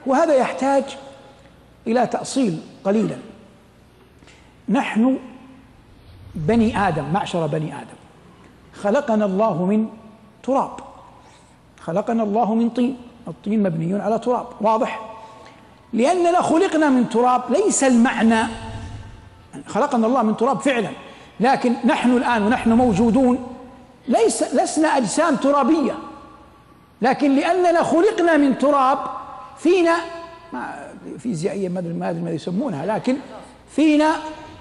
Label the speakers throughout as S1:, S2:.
S1: وهذا يحتاج إلى تأصيل قليلا. نحن بني آدم، معشر بني آدم، خلقنا الله من تراب، خلقنا الله من طين، الطين مبني على تراب، واضح؟ لأننا خلقنا من تراب ليس المعنى خلقنا الله من تراب فعلا، لكن نحن الآن ونحن موجودون لسنا أجسام ترابية، لكن لأننا خلقنا من تراب فينا فيزيائيا ما أدري ماذا يسمونها، لكن فينا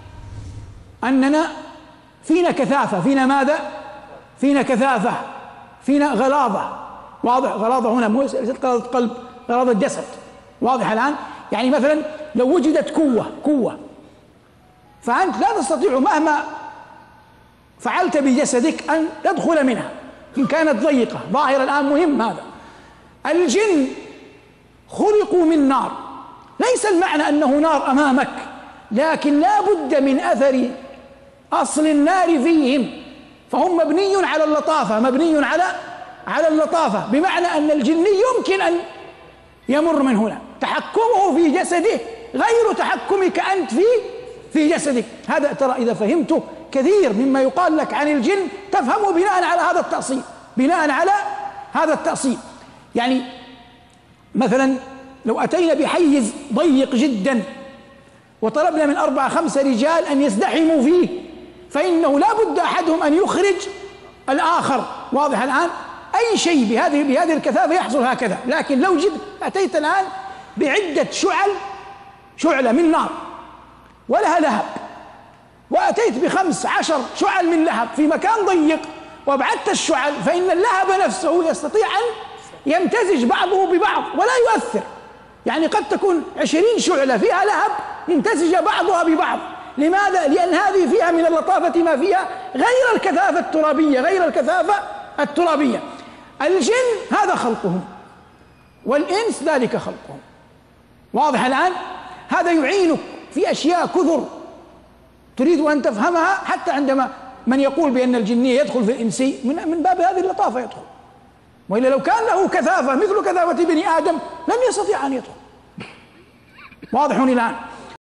S1: أننا فينا كثافة، فينا ماذا؟ فينا كثافة، فينا غلاظة، واضح؟ غلاظة هنا مو غلاظة قلب، غلاظة جسد، واضح الآن؟ يعني مثلا لو وجدت قوة فأنت لا تستطيع مهما فعلت بجسدك أن تدخل منها إن كانت ضيقة، ظاهر الآن مهم هذا. الجن خلقوا من نار، ليس المعنى أنه نار أمامك، لكن لا بد من أثر أصل النار فيهم، فهم مبني على اللطافة، مبني على اللطافة، بمعنى أن الجن يمكن أن يمر من هنا، تحكمه في جسده غير تحكمك أنت في جسدك. هذا ترى إذا فهمته كثير مما يقال لك عن الجن تفهمه بناء على هذا التأصيل، بناء على هذا التأصيل. يعني مثلا لو أتينا بحيز ضيق جدا وطلبنا من 4 5 رجال أن يزدحموا فيه، فإنه لا بد أحدهم أن يخرج الآخر، واضح الآن؟ أي شيء بهذه الكثافة يحصل هكذا. لكن لو أتيت الآن بعدة شعلة من نار ولها لهب، وأتيت ب15 شعل من لهب في مكان ضيق وابعدت الشعل، فإن اللهب نفسه يستطيع أن يمتزج بعضه ببعض ولا يؤثر. يعني قد تكون 20 شعلة فيها لهب يمتزج بعضها ببعض. لماذا؟ لأن هذه فيها من اللطافة ما فيها غير الكثافة الترابية، غير الكثافة الترابية. الجن هذا خلقهم، والإنس ذلك خلقهم، واضح الآن؟ هذا يعينك في أشياء كثر تريد أن تفهمها، حتى عندما من يقول بأن الجنية يدخل في الإنسي من باب هذه اللطافة يدخل، وإلا لو كان له كثافة مثل كثافة بني آدم لم يستطيع أن يدخل، واضح الآن؟